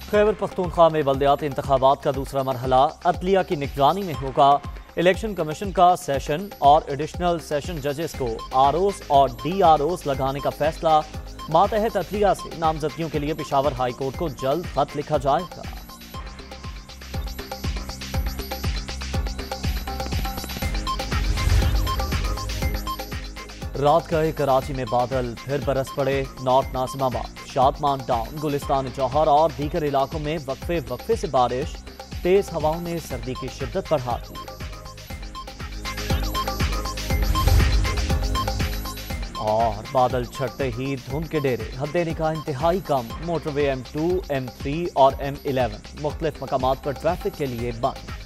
खैबर पख्तूनख्वा में बल्दियाती इंतखाबात का दूसरा मरहला अदलिया की निगरानी में होगा। इलेक्शन कमीशन का सेशन और एडिशनल सेशन जजेस को आरओस और DROs लगाने का फैसला। मातहत अदलिया से नामजदगियों के लिए पेशावर हाई कोर्ट को जल्द खत लिखा जाएगा। रात गए कराची में बादल, फिर बरस पड़े। नॉर्थ नासिमाबाद, शादमान टाउन, गुलिस्तान जौहर और दीगर इलाकों में वक्फे वक्फे से बारिश। तेज हवाओं ने सर्दी की शिद्दत बढ़ा दी और बादल छटते ही धुंध के डेरे। हद्दे निकाह इंतहाई कम। मोटरवे M2, M3 और M11 मुख्तलिफ मकामात पर ट्रैफिक के लिए बंद।